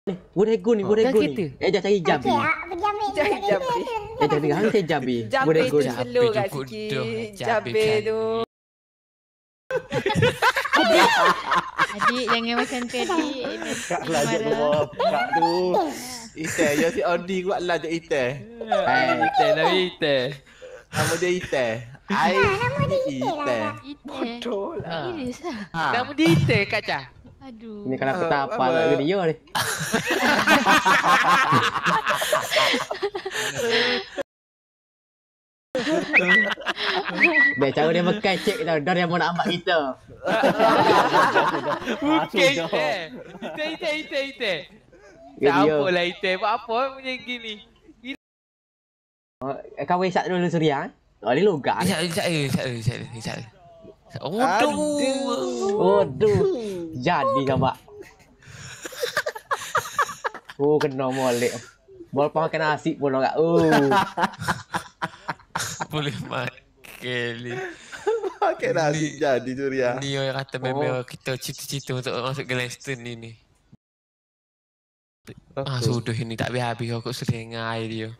Burego ni. Ejah cari jam ni. Pergi ambil. Ejah ni hang saya jabi. Jambe tu slow kat sikit. Jambe tu. Adik jangan macam tu adik. Kak belajar tu bawa kak tu. Ite, ya si Odi kuat lah je Ite. Ite. Nama dia Ite. Ai Ite. Bodoh lah. Serius lah. Nama dia Ite Kaca. Aduh. Ni kalau aku tak apa lah dia ni. Dia cara dia makan cek tau. Dia mau nak ambil kita. Bukan Ite. Tak apalah Ite. Buat apa macam gini? Kau isap dulu Surya. Oh dia logak. Isap. Aduh. Jadi nampak. Oh kena molek. Bol pang kena nasi pun enggak. Boleh makan ni. Makan nasi jadi tu Ria. Ni yang kata memang kita cita-cita untuk masuk Glaston ni. Sudah ini tak habis kau sering dengan air dia.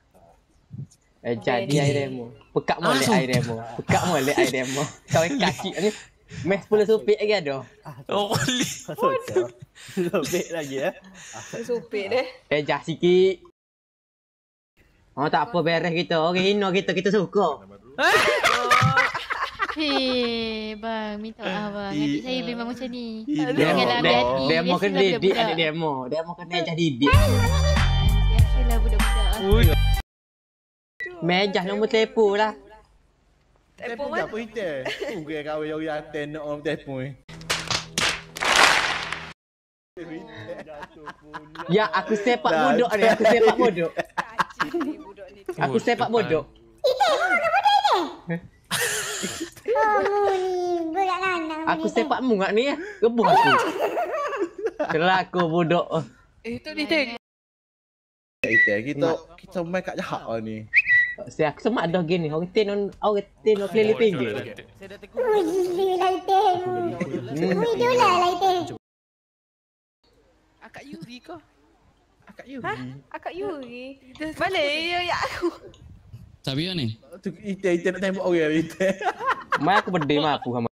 Jadi air demo. Pekak molek air demo. Kau kaki ni. Mes 10 supik lagi ada. Oh, boleh. Supik lagi Supik deh. Ejah sikit. Oh tak apa beres kita. Orang hina kita suka. Hei bang, minta maaf bang. Adik saya memang macam ni. Janganlah hati. Demo kan didik adik demo. Demo kan ejah didik. Biasalah budak-budak. Mejah nombor telefon lah. Telefon apa Ite? Bukan kahwin orang aten nak orang telefon. Ya aku sepak bodoh ni. Aku sepak bodoh. Ite, mana bodoh ni? Budak lanang. Aku sepak mungak ni ya. Gebuh aku. Kelaku bodoh. Itu Ite. Ite, kita main kat jahat lah ni. Saya aku semak dah gini. Orang ten keliling pinggir. Saya dah tegur. Gila Ite. Itulah lah Ite. Akak Yuri kau? Akak Yuri. Balik ya aku. Sabia ni? Ite nak tembak orang Ite. Mai aku berdeh mak aku sama.